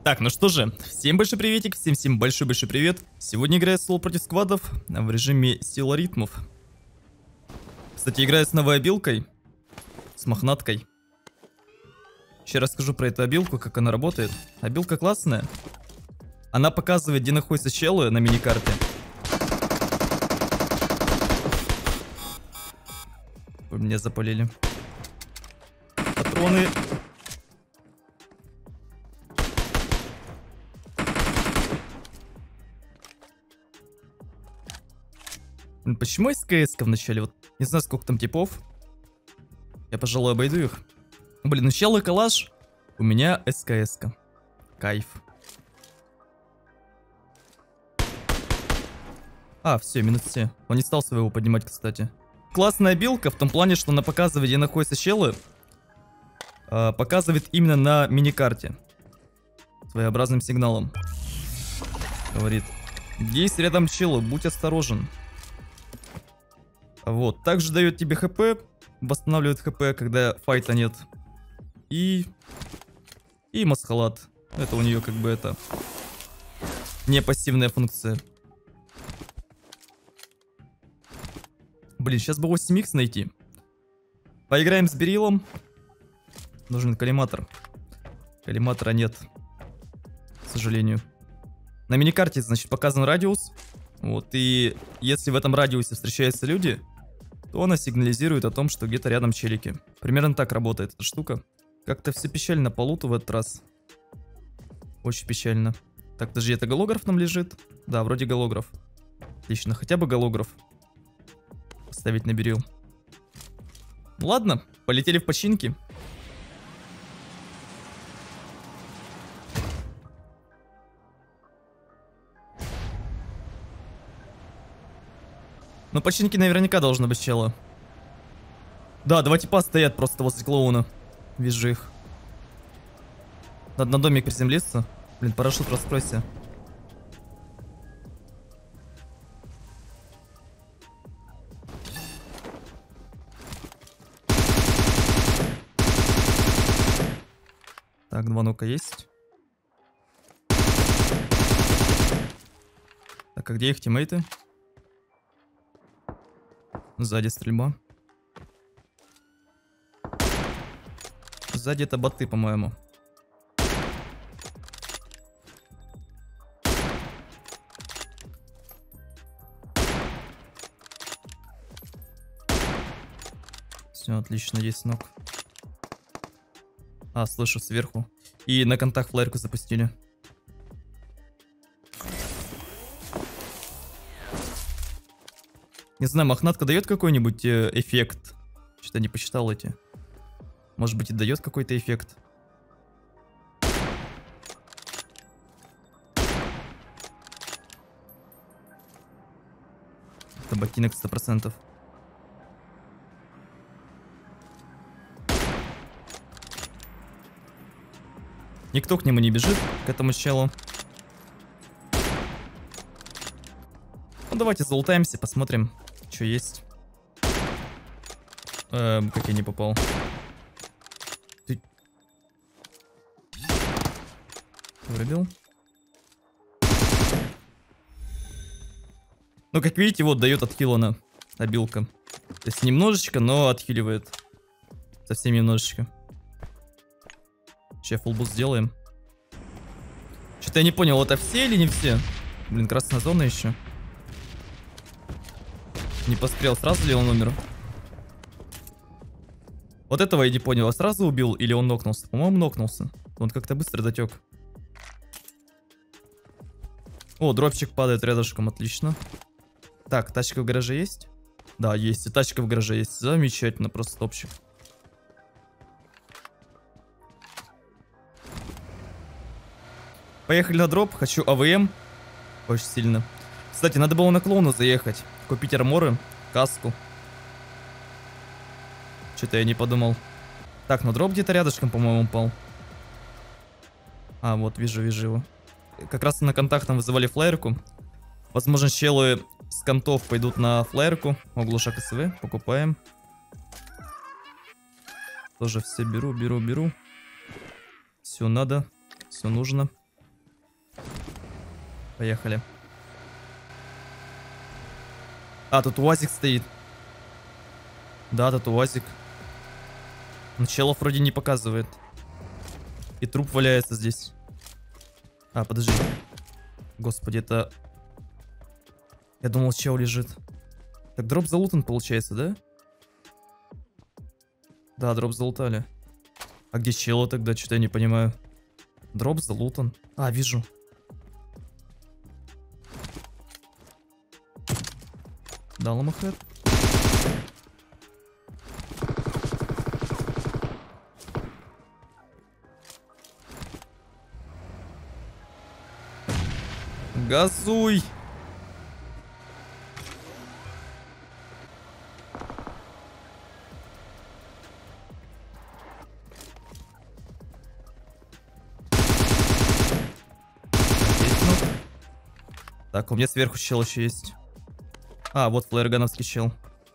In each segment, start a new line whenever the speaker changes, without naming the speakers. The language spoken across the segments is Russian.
Так, ну что же, всем большой приветик, всем большой-большой привет. Сегодня играю соло против сквадов в режиме сила ритмов. Кстати, играю с новой обилкой, с мохнаткой. Сейчас расскажу про эту обилку, как она работает. Обилка классная. Она показывает, где находятся челы на миникарте. Вы меня запалили. Патроны. Почему СКС-ка в начале? Вот не знаю, сколько там типов. Я, пожалуй, обойду их. Блин, ну чел и калаш. У меня СКС-ка. Кайф. А, все, минус все. Он не стал своего поднимать, кстати. Классная билка в том плане, что она показывает, где находятся челы. Показывает именно на миникарте. Своеобразным сигналом. Говорит. Есть рядом челы, будь осторожен. Вот, также дает тебе хп, восстанавливает хп, когда файта нет. И масхалат. Это у нее как бы это не пассивная функция. Блин, сейчас бы 8х найти. Поиграем с берилом. Нужен коллиматор. Коллиматора нет, к сожалению. На миникарте, значит, показан радиус. Вот, и если в этом радиусе встречаются люди, то она сигнализирует о том, что где-то рядом челики. Примерно так работает эта штука. Как-то все печально по луту в этот раз. Очень печально. Так, даже это голограф там лежит? Да, вроде голограф. Отлично, хотя бы голограф поставить на берил. Ладно, полетели в починки. Но починки наверняка должны быть чела. Да, два типа стоят просто возле клоуна. Вижу их. Надо на домик приземлиться. Блин, парашют раскройся. Так, два нука есть. Так, а где их тиммейты? Сзади стрельба. Сзади это боты, по-моему. Все, отлично, есть ног. А, слышу сверху. И на контакт флайерку запустили. Не знаю, мохнатка дает какой-нибудь эффект? Что-то не посчитал эти. Может быть, и дает какой-то эффект. Это ботинок 100%. Никто к нему не бежит, к этому челу. Ну, давайте залутаемся, посмотрим, что есть. Как я не попал. Ты... Вырубил. Ну, как видите, вот дает отхилана обилка. То есть немножечко, но отхиливает. Совсем немножечко. Сейчас фулбуст сделаем. Что-то я не понял, это все или не все? Блин, красная зона еще. Не пострел, сразу ли он умер? Вот этого я не понял, а сразу убил или он нокнулся? По-моему, нокнулся. Он как-то быстро дотек. О, дропчик падает рядышком, отлично. Так, тачка в гараже есть? Да, есть, и тачка в гараже есть. Замечательно, просто топчик. Поехали на дроп, хочу АВМ. Очень сильно. Кстати, надо было на клоуна заехать. Купить арморы, каску. Что-то я не подумал. Так, ну дроп где-то рядышком, по-моему, упал. А, вот, вижу его. Как раз на контактном вызывали флайерку. Возможно, челы с контов пойдут на флайерку. Оглушак СВ, покупаем. Тоже все беру. Все надо, все нужно. Поехали. А, тут УАЗик стоит. Да, тут УАЗик. Но челов вроде не показывает. И труп валяется здесь. А, подожди. Господи, это... Я думал, чел лежит. Так, дроп залутан получается, да? Да, дроп залутали. А где чело тогда? Что-то я не понимаю. Дроп залутан. А, вижу. Дал ему хэт. Газуй! Так, у меня сверху чел еще есть. А, вот флэргановский чел.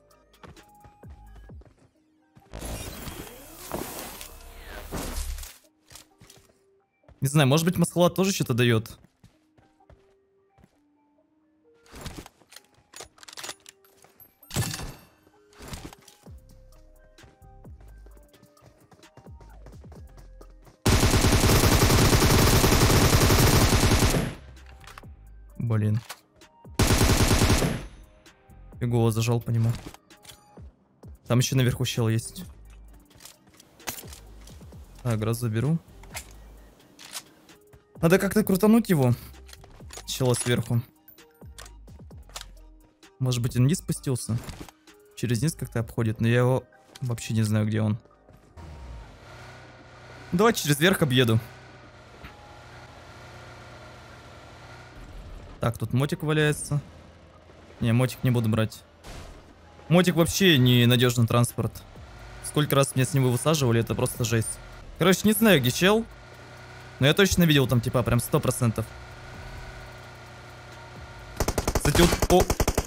Не знаю, может быть, Масхалат тоже что-то дает. Блин. Фигово зажал по нему. Там еще наверху чел есть. Так, грозу беру. Надо как-то крутануть его. Чела сверху. Может быть, он вниз спустился? Через низ как-то обходит, но я его вообще не знаю, где он. Давай через верх объеду. Так, тут мотик валяется. Не, мотик не буду брать. Мотик вообще не надежный транспорт. Сколько раз меня с него высаживали, это просто жесть. Короче, не знаю, где чел. Но я точно видел там, типа, прям 100%. Кстати, вот... О!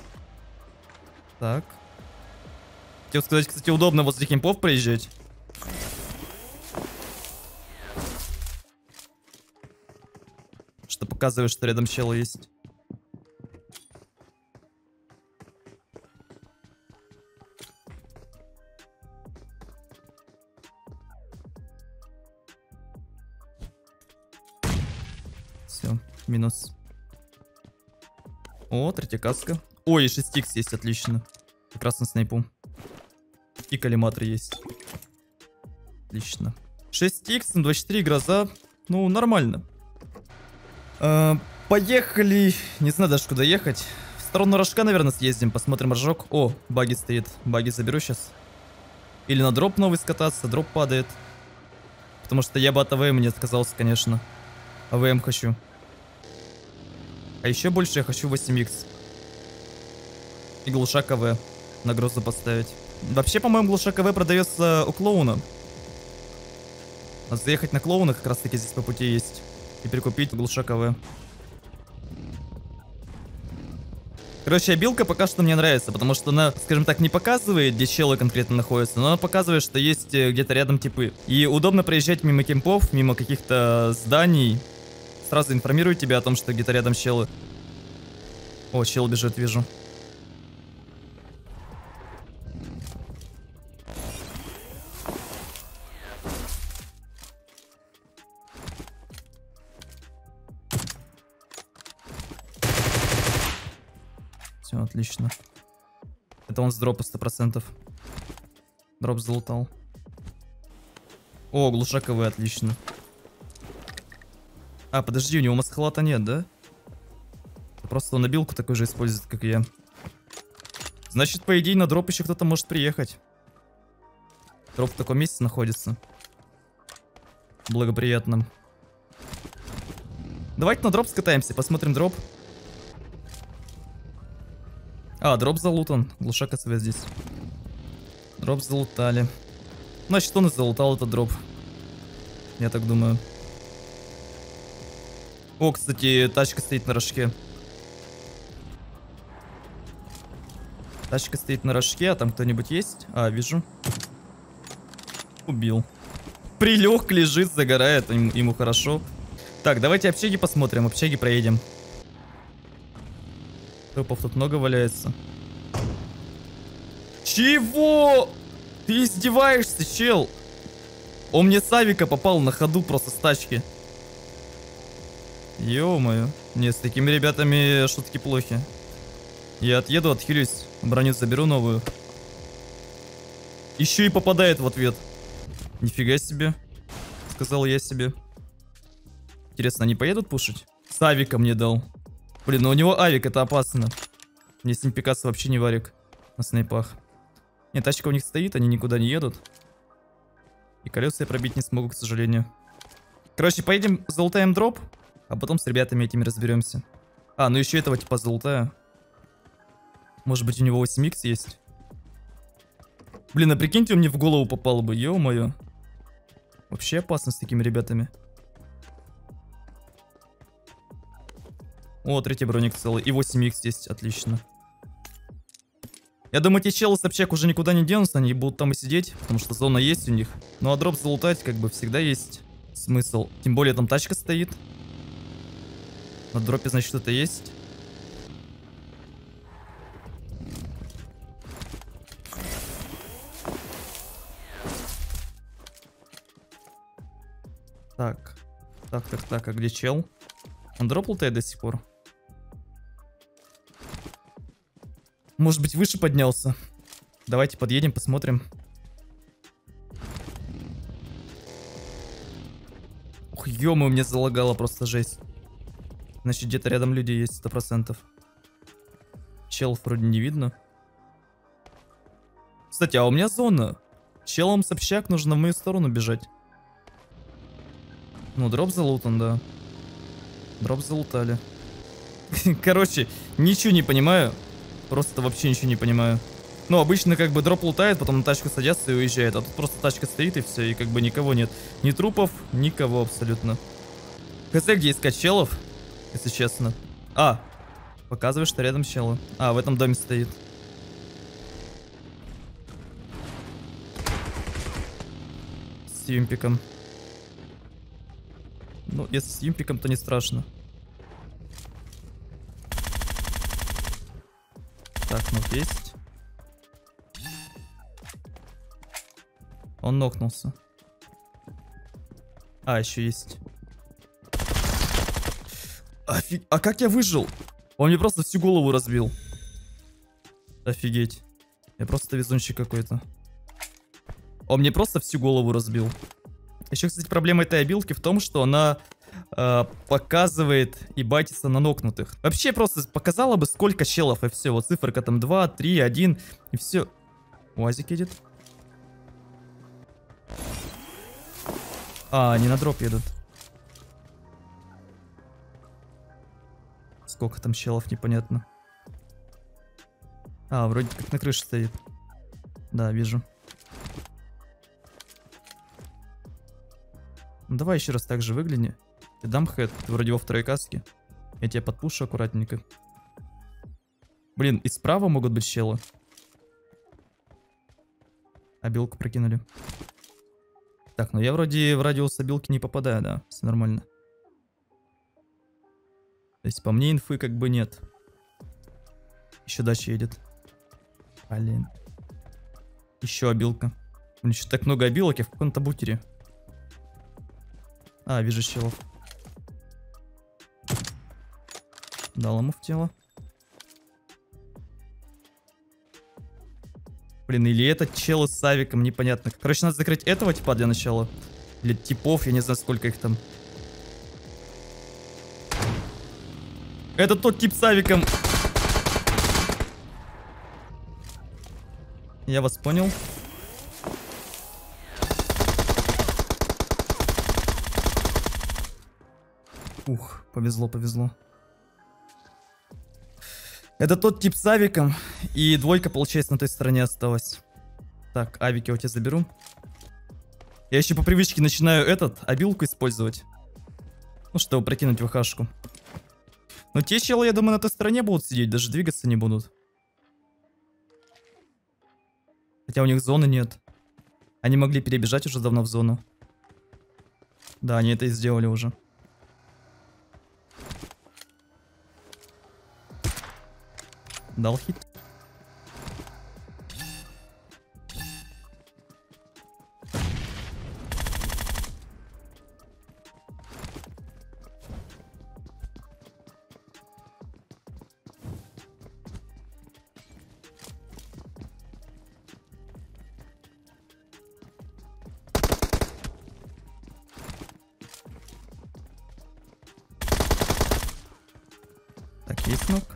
Так. Хотел сказать, кстати, удобно возле кемпов проезжать. Что показывает, что рядом чел есть. Все, минус. О, третья каска. Ой, и 6х есть, отлично. Как раз на снайпу. И коллиматор есть. Отлично. 6х, 24 гроза. Ну, нормально. Поехали. Не знаю даже, куда ехать. В сторону рожка, наверное, съездим. Посмотрим рожок. О, баги стоит. Баги заберу сейчас. Или на дроп новый скататься. Дроп падает. Потому что я бы от АВМ не отказался, конечно. АВМ хочу. А еще больше я хочу 8х. И глушак АВ. На грозу поставить. Вообще, по-моему, глушак АВ продается у клоуна. Надо заехать на клоуна, как раз таки здесь по пути есть. И прикупить глушак АВ. Короче, обилка пока что мне нравится, потому что она, скажем так, не показывает, где челы конкретно находятся, но она показывает, что есть где-то рядом типы. И удобно проезжать мимо кемпов, мимо каких-то зданий. Сразу информирует тебя о том, что где-то рядом челы. О, чел бежит, вижу. Все, отлично. Это он с дропа 100%. Дроп залутал. О, глушак АВ, отлично. А, подожди, у него масхалата нет, да? Просто он набилку такой же использует, как и я. Значит, по идее, на дроп еще кто-то может приехать. Дроп в таком месте находится. Благоприятном. Давайте на дроп скатаемся, посмотрим дроп. А, дроп залутан. Глушак АСВ здесь. Дроп залутали. Значит, он и залутал этот дроп. Я так думаю. О, кстати, тачка стоит на рожке. Тачка стоит на рожке, а там кто-нибудь есть? А, вижу. Убил. Прилег, лежит, загорает, ему хорошо. Так, давайте общаги посмотрим, общаги проедем. Трупов тут много валяется. Чего? Ты издеваешься, чел? Он мне с авика попал на ходу просто с тачки. Ё-моё. Не, с такими ребятами шутки плохи. Я отъеду, отхилюсь. Броню заберу новую. Еще и попадает в ответ. Нифига себе. Сказал я себе. Интересно, они поедут пушить? С авика мне дал. Блин, ну у него авик, это опасно. Мне с ним пикаться вообще не варик. На снайпах. Нет, тачка у них стоит, они никуда не едут. И колеса я пробить не смогу, к сожалению. Короче, поедем, залутаем дроп. А потом с ребятами этими разберемся. А, ну еще этого типа залутаю. Может быть у него 8х есть? Блин, а прикиньте, он мне в голову попал бы, ё-моё. Вообще опасно с такими ребятами. О, третий броник целый. И 8х есть, отлично. Я думаю, эти челы с общак уже никуда не денутся, они будут там и сидеть, потому что зона есть у них. Ну а дроп залутать как бы всегда есть смысл. Тем более там тачка стоит. На дропе, значит, что-то есть. Так. Так, а где чел? Он дроп лутает до сих пор? Может быть, выше поднялся? Давайте подъедем, посмотрим. Ух, ё-моё, мне залагало просто жесть. Значит, где-то рядом люди есть, 100%. Челов вроде не видно. Кстати, а у меня зона. Челом с общак нужно в мою сторону бежать. Ну, дроп залутан, да. Дроп залутали. Короче, ничего не понимаю. Просто вообще ничего не понимаю. Ну, обычно как бы дроп лутает, потом на тачку садятся и уезжает. А тут просто тачка стоит и все, и как бы никого нет. Ни трупов, никого абсолютно. Хз, где искать челов, если честно. А, показывает, что рядом челы. А, в этом доме стоит. С юмпиком. Ну, если с юмпиком, то не страшно. Так, ну есть. Он нокнулся. А, еще есть. А как я выжил? Он мне просто всю голову разбил. Офигеть. Я просто везунчик какой-то. Он мне просто всю голову разбил. Еще, кстати, проблема этой обилки в том, что она показывает и батится на нокнутых. Вообще просто показала бы, сколько челов, и все. Вот циферка там 2, 3, 1, и все. УАЗик едет. А, они на дроп едут. Сколько там челов, непонятно. А, вроде как на крыше стоит. Да, вижу. Ну, давай еще раз так же выгляни. Я дам хэт, ты вроде во второй каске. Я тебя подпушу аккуратненько. Блин, и справа могут быть челы. Обилку прокинули. Так, ну я вроде в радиус обилки не попадаю, да, все нормально. То есть по мне инфы как бы нет. Еще дальше едет. Блин. Еще обилка. У них еще так много обилок, я в каком-то бутере. А, вижу челов. Дал ему в тело. Блин, или этот чел с авиком, непонятно. Короче, надо закрыть этого типа для начала. Или типов, я не знаю, сколько их там. Это тот тип с авиком. Я вас понял. Ух, повезло, повезло. Это тот тип с авиком. И двойка, получается, на той стороне осталась. Так, авики я у тебя заберу. Я еще по привычке начинаю обилку использовать. Ну, чтобы прокинуть ВХшку. Но те челы, я думаю, на той стороне будут сидеть, даже двигаться не будут. Хотя у них зоны нет. Они могли перебежать уже давно в зону. Да, они это и сделали уже. Дал хит. Так, есть ног.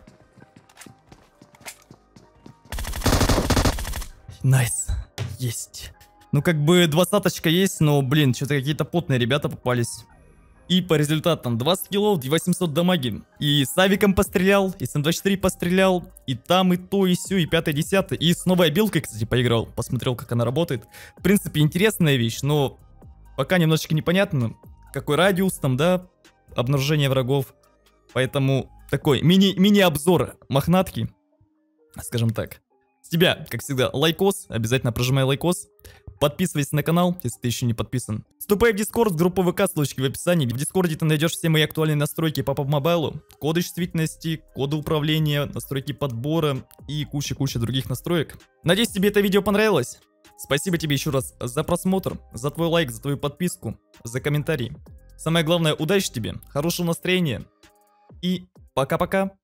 Найс. Есть. Ну, как бы 20-очка есть, но, блин, что-то какие-то потные ребята попались. И по результатам 20 киллов, 2800 дамаги. И с авиком пострелял, и с М24 пострелял, и там, и то, и сё, и 5-10. И с новой обилкой, кстати, поиграл. Посмотрел, как она работает. В принципе, интересная вещь, но пока немножечко непонятно, какой радиус там, да, обнаружения врагов. Поэтому такой мини-обзор мохнатки, скажем так. С тебя, как всегда, лайкос, обязательно прожимай лайкос. Подписывайся на канал, если ты еще не подписан. Вступай в Discord, группа ВК, ссылочки в описании. В Дискорде ты найдешь все мои актуальные настройки по PUBG Mobile, коды чувствительности, коды управления, настройки подбора и куча-куча других настроек. Надеюсь, тебе это видео понравилось. Спасибо тебе еще раз за просмотр, за твой лайк, за твою подписку, за комментарий. Самое главное, удачи тебе, хорошего настроения и пока-пока.